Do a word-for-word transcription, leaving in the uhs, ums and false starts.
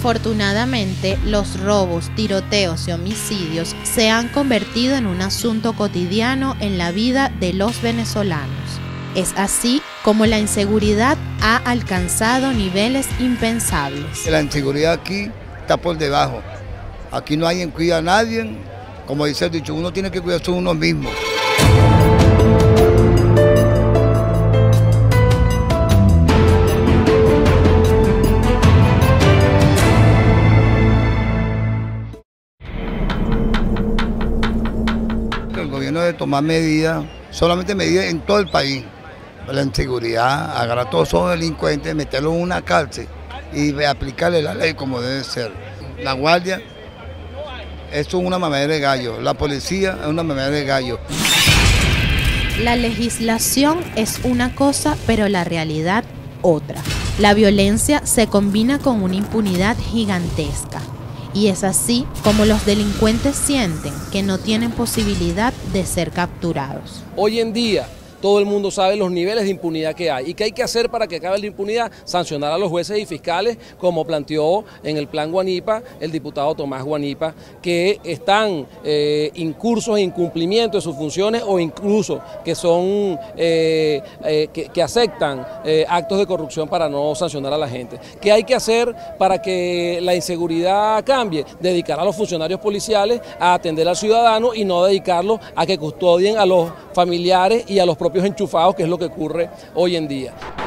Desafortunadamente, los robos, tiroteos y homicidios se han convertido en un asunto cotidiano en la vida de los venezolanos. Es así como la inseguridad ha alcanzado niveles impensables. La inseguridad aquí está por debajo. Aquí no hay quien cuida a nadie. Como dice el dicho, uno tiene que cuidarse de uno mismo. El gobierno debe tomar medidas, solamente medidas en todo el país. La inseguridad, agarrar a todos esos delincuentes, meterlos en una cárcel y aplicarle la ley como debe ser. La guardia, eso es una mamadera de gallo. La policía es una mamadera de gallo. La legislación es una cosa, pero la realidad otra. La violencia se combina con una impunidad gigantesca. Y es así como los delincuentes sienten que no tienen posibilidad de ser capturados. Hoy en día todo el mundo sabe los niveles de impunidad que hay y qué hay que hacer para que acabe la impunidad, sancionar a los jueces y fiscales como planteó en el plan Guanipa el diputado Tomás Guanipa, que están eh, incursos en incumplimiento de sus funciones o incluso que son eh, eh, que, que aceptan eh, actos de corrupción para no sancionar a la gente. ¿Qué hay que hacer para que la inseguridad cambie? Dedicar a los funcionarios policiales a atender al ciudadano y no dedicarlos a que custodien a los familiares y a los propios enchufados, que es lo que ocurre hoy en día.